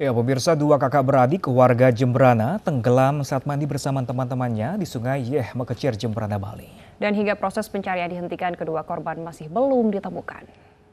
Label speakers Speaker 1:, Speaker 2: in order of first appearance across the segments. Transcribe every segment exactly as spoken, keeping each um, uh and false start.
Speaker 1: Ya, pemirsa, dua kakak beradik warga Jembrana tenggelam saat mandi bersama teman-temannya di Sungai Yeh Mekecir, Jembrana, Bali.
Speaker 2: Dan hingga proses pencarian dihentikan, kedua korban masih belum ditemukan.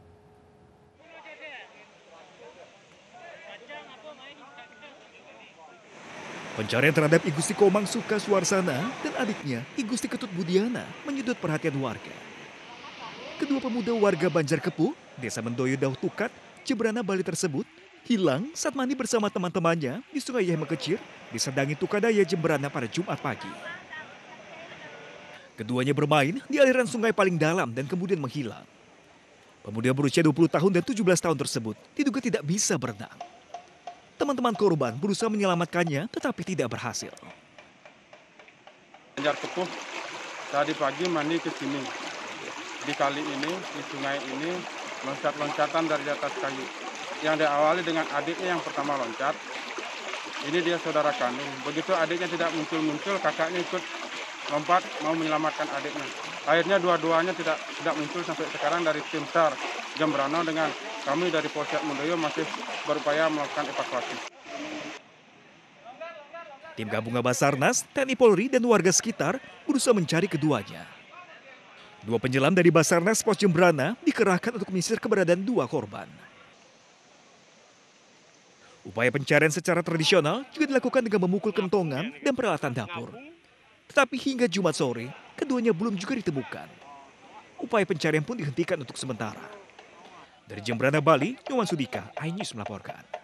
Speaker 3: Pencarian terhadap I Gusti Komang Suka Suarsana dan adiknya I Gusti Ketut Budiana menyedot perhatian warga. Kedua pemuda warga Banjarkepuh, Desa Mendoyo Dauh Tukat, Jembrana, Bali tersebut hilang saat mandi bersama teman-temannya di Sungai Yeh Mekecir, Desa Dangi Tukadaya, Jembrana pada Jumat pagi. Keduanya bermain di aliran sungai paling dalam dan kemudian menghilang. Pemuda berusia dua puluh tahun dan tujuh belas tahun tersebut diduga tidak bisa berenang. Teman-teman korban berusaha menyelamatkannya tetapi tidak berhasil.
Speaker 4: Banjarkepuh tadi pagi mandi ke sini. Di kali ini, di sungai ini, loncat-loncatan dari atas kayu. Yang diawali dengan adiknya yang pertama loncat. Ini dia saudara kandung. Begitu adiknya tidak muncul-muncul, kakaknya ikut lompat mau menyelamatkan adiknya. Akhirnya dua-duanya tidak tidak muncul sampai sekarang. Dari tim SAR Jembrana dengan kami dari Polsek Mendoyo masih berupaya melakukan evakuasi.
Speaker 3: Tim gabungan Basarnas, T N I Polri dan warga sekitar berusaha mencari keduanya. Dua penyelam dari Basarnas Pos Jembrana dikerahkan untuk menyisir keberadaan dua korban. Upaya pencarian secara tradisional juga dilakukan dengan memukul kentongan dan peralatan dapur. Tetapi hingga Jumat sore, keduanya belum juga ditemukan. Upaya pencarian pun dihentikan untuk sementara. Dari Jembrana, Bali, Nyoman Sudika, iNews melaporkan.